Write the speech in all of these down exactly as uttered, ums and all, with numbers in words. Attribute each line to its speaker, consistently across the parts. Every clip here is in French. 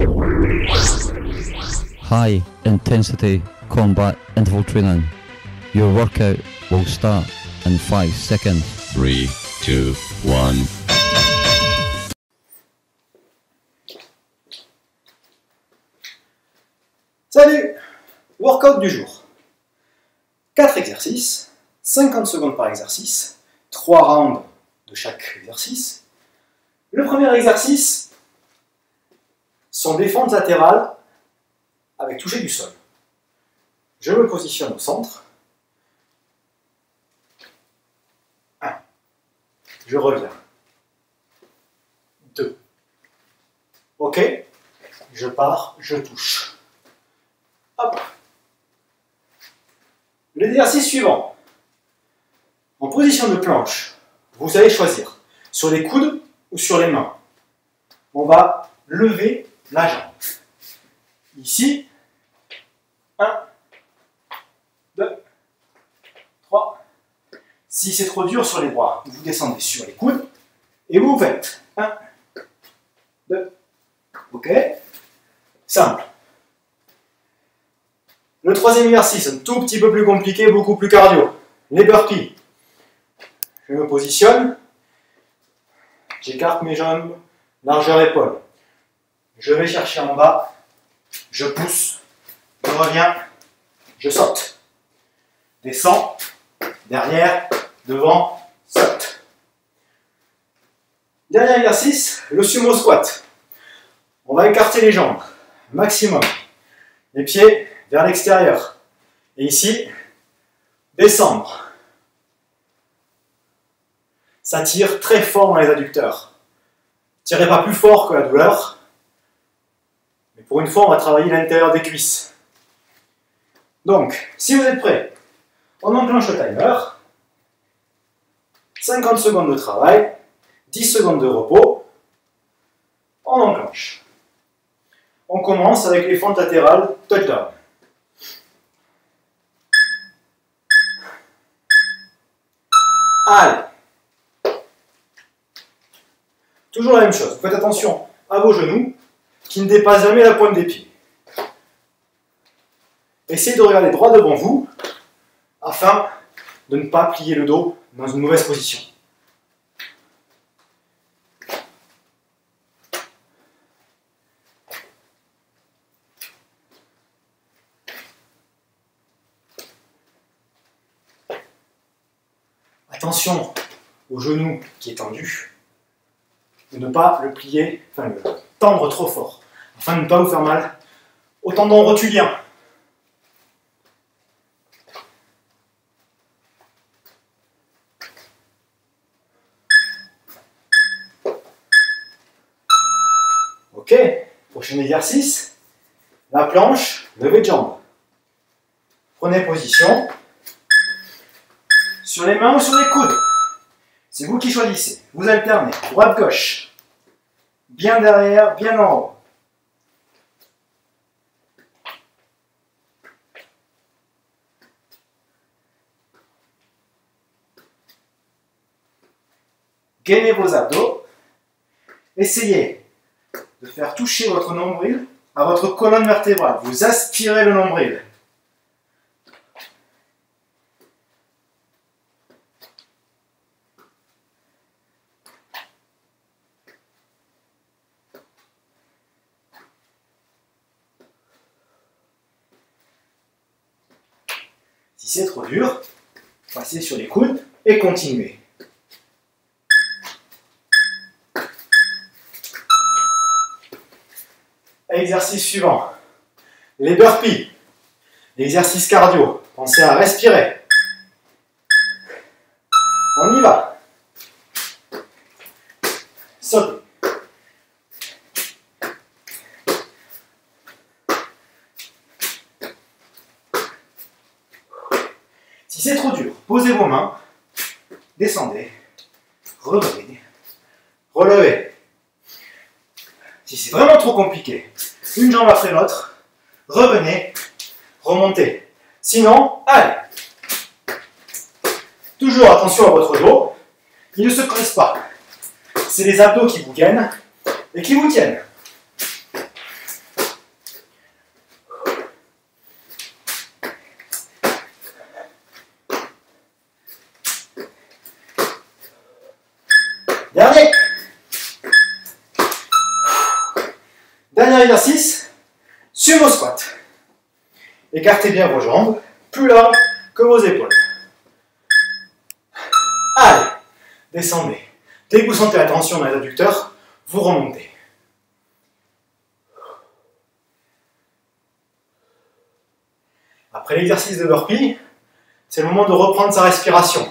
Speaker 1: High intensity combat interval training. Your workout will start in five seconds.
Speaker 2: Three, two, one.
Speaker 3: Salut! Workout du jour. quatre exercices, cinquante secondes par exercice, trois rounds de chaque exercice. Le premier exercice sont des fentes latérales avec toucher du sol. Je me positionne au centre. un. Je reviens. deux. Ok. Je pars, je touche. Hop. L'exercice suivant. En position de planche, vous allez choisir sur les coudes ou sur les mains. On va lever la jambe. Ici, un, deux, trois. Si c'est trop dur sur les bras, vous descendez sur les coudes et vous faites un, deux, ok. Simple. Le troisième exercice, un tout petit peu plus compliqué, beaucoup plus cardio. Les burpees. Je me positionne, j'écarte mes jambes, largeur épaule. Je vais chercher en bas, je pousse, je reviens, je saute. Descends, derrière, devant, saute. Dernier exercice, le sumo squat. On va écarter les jambes, maximum. Les pieds vers l'extérieur. Et ici, descendre. Ça tire très fort dans les adducteurs. Tirez pas plus fort que la douleur. Mais pour une fois, on va travailler l'intérieur des cuisses. Donc, si vous êtes prêts, on enclenche le timer. cinquante secondes de travail, dix secondes de repos. On enclenche. On commence avec les fentes latérales touchdown. Allez. Toujours la même chose. Faites attention à vos genoux qui ne dépassent jamais la pointe des pieds. Essayez de regarder droit devant vous afin de ne pas plier le dos dans une mauvaise position. Attention au genou qui est tendu, de ne pas le plier, enfin le tendre trop fort, afin de ne pas vous faire mal au tendon rotulien. Ok, prochain exercice, la planche, levée de jambe. Prenez position. Sur les mains ou sur les coudes. C'est vous qui choisissez. Vous alternez. Droite-gauche. Bien derrière, bien en haut. Gainez vos abdos. Essayez de faire toucher votre nombril à votre colonne vertébrale. Vous aspirez le nombril. Si c'est trop dur, passez sur les coudes et continuez. Exercice suivant. Les burpees. L'exercice cardio. Pensez à respirer. On y va. Sautez. Si c'est trop dur, posez vos mains, descendez, relevez, relevez. Si c'est vraiment trop compliqué, une jambe après l'autre, revenez, remontez. Sinon, allez. Toujours attention à votre dos, il ne se creuse pas. C'est les abdos qui vous gainent et qui vous tiennent. Dernier. Dernier exercice, sumo squat. Écartez bien vos jambes, plus larges que vos épaules. Allez, descendez. Dès que vous sentez la tension dans les adducteurs, vous remontez. Après l'exercice de burpee, c'est le moment de reprendre sa respiration.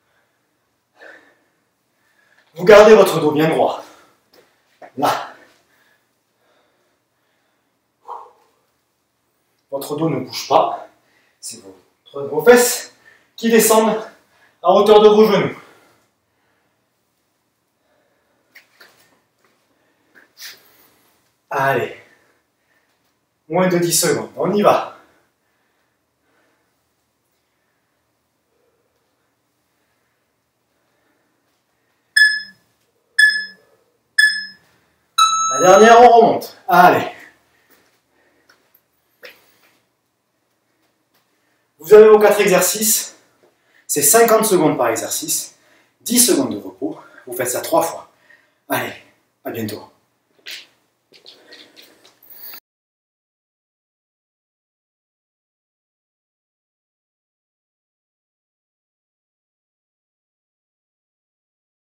Speaker 3: Vous gardez votre dos bien droit. Là. Votre dos ne bouge pas. C'est vos, vos fesses qui descendent à hauteur de vos genoux. Allez. Moins de dix secondes. On y va. La dernière, on remonte. Allez. Vous avez vos quatre exercices. C'est cinquante secondes par exercice. dix secondes de repos. Vous faites ça trois fois. Allez, à bientôt.